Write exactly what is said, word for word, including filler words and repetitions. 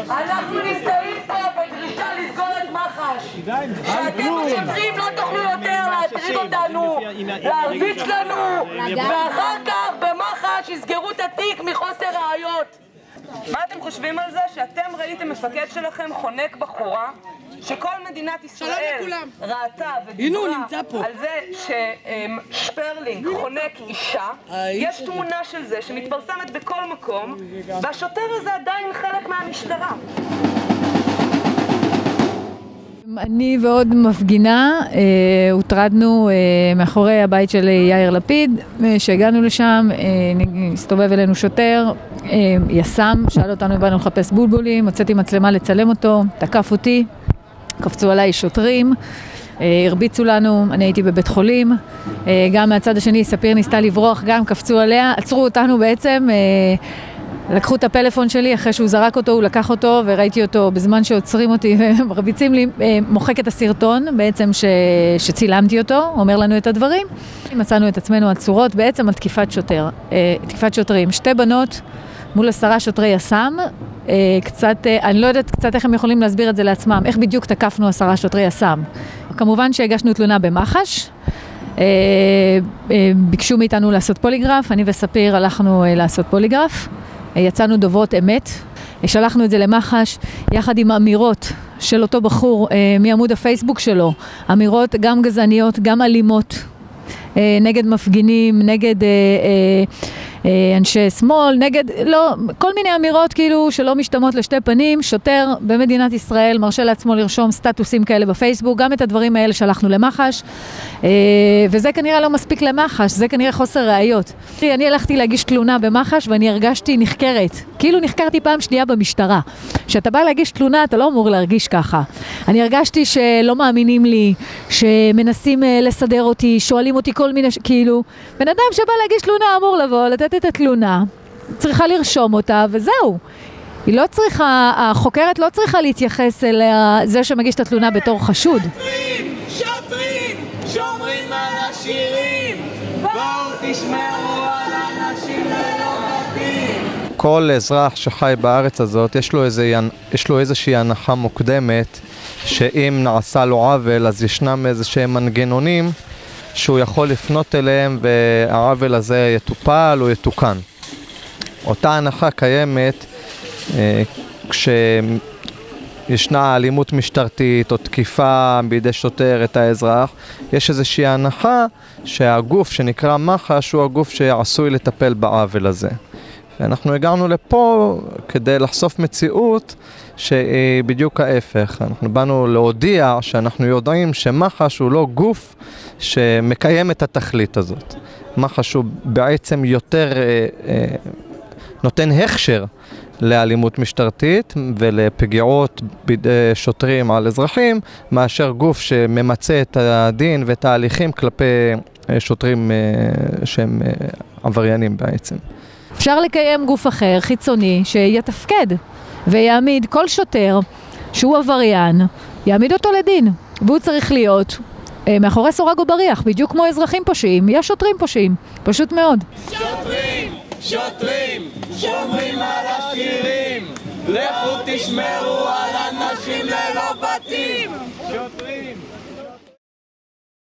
אנחנו נמצאים פה בדרישה לסגור את מח"ש. שאתם השוטרים לא תוכלו יותר להטריד אותנו, להרביץ לנו, ואחר כך במח"ש יסגרו את התיק מחוסר ראיות. מה אתם חושבים על זה שאתם ראיתם מפקד שלכם חונק בחורה שכל מדינת ישראל ראתה ודיברה על זה ששפרלינג חונק אישה? יש תמונה של זה שמתפרסמת בכל מקום, והשוטר הזה עדיין חלק מהמשטרה. אני ועוד מפגינה הוטרדנו מאחורי הבית של יאיר לפיד. שהגענו לשם, הסתובב אלינו שוטר, יס"מ, שאל אותנו אם באנו לחפש בולבולים, הוצאתי מצלמה לצלם אותו, תקף אותי, קפצו עליי שוטרים, הרביצו לנו, אני הייתי בבית חולים, גם מהצד השני ספיר ניסתה לברוח, גם קפצו עליה, עצרו אותנו בעצם, לקחו את הפלאפון שלי, אחרי שהוא זרק אותו, הוא לקח אותו, וראיתי אותו בזמן שעוצרים אותי ומרביצים לי, מוחק את הסרטון בעצם ש... שצילמתי אותו, אומר לנו את הדברים. מצאנו את עצמנו עצורות בעצם על תקיפת שוטר, תקיפת שוטרים, שתי בנות מול עשרה שוטרי יס"מ, קצת, אני לא יודעת קצת איך הם יכולים להסביר את זה לעצמם, איך בדיוק תקפנו עשרה שוטרי יס"מ. כמובן שהגשנו תלונה במח"ש, ביקשו מאיתנו לעשות פוליגרף, אני וספיר הלכנו לעשות פוליגרף, יצאנו דוברות אמת, שלחנו את זה למח"ש יחד עם אמירות של אותו בחור מעמוד הפייסבוק שלו, אמירות גם גזעניות, גם אלימות, נגד מפגינים, נגד אנשי שמאל, נגד, לא, כל מיני אמירות כאילו שלא משתמעות לשתי פנים. שוטר במדינת ישראל מרשה לעצמו לרשום סטטוסים כאלה בפייסבוק, גם את הדברים האלה שלחנו למח"ש, וזה כנראה לא מספיק למח"ש, זה כנראה חוסר ראיות. אני הלכתי להגיש תלונה במח"ש ואני הרגשתי נחקרת, כאילו נחקרתי פעם שנייה במשטרה. כשאתה בא להגיש תלונה אתה לא אמור להרגיש ככה. אני הרגשתי שלא מאמינים לי, שמנסים לסדר אותי, שואלים אותי כל מיני, כאילו, בן אדם שבא להגיש תלונה אמור לבוא, לתת את התלונה, צריכה לרשום אותה וזהו. היא לא צריכה, החוקרת לא צריכה להתייחס אל זה שמגיש את התלונה בתור חשוד. שוטרים, שוטרים, שומרים על השירים, בואו תשמרו על אנשים ללא בתים. כל אזרח שחי בארץ הזאת, יש לו, איזה, יש לו איזושהי הנחה מוקדמת, שאם נעשה לו עוול, אז ישנם איזשהם מנגנונים שהוא יכול לפנות אליהם והעוול הזה יטופל או יתוקן. אותה הנחה קיימת אה, כשישנה אלימות משטרתית או תקיפה בידי שוטר את האזרח, יש איזושהי הנחה שהגוף שנקרא מח"ש הוא הגוף שעשוי לטפל בעוול הזה. ואנחנו הגענו לפה כדי לחשוף מציאות שהיא בדיוק ההפך. אנחנו באנו להודיע שאנחנו יודעים שמח"ש הוא לא גוף שמקיים את התכלית הזאת. מח"ש הוא בעצם יותר אה, אה, נותן הכשר לאלימות משטרתית ולפגיעות בידי שוטרים על אזרחים, מאשר גוף שממצה את הדין ואת ההליכים כלפי שוטרים אה, שהם אה, עבריינים בעצם. אפשר לקיים גוף אחר, חיצוני, שיתפקד ויעמיד כל שוטר שהוא עבריין, יעמיד אותו לדין, והוא צריך להיות אה, מאחורי סורג ובריח, בדיוק כמו אזרחים פושעים, יש שוטרים פושעים, פשוט מאוד. שוטרים, שוטרים, שומרים על השירים, לכו תשמרו על אנשים ללא בתים.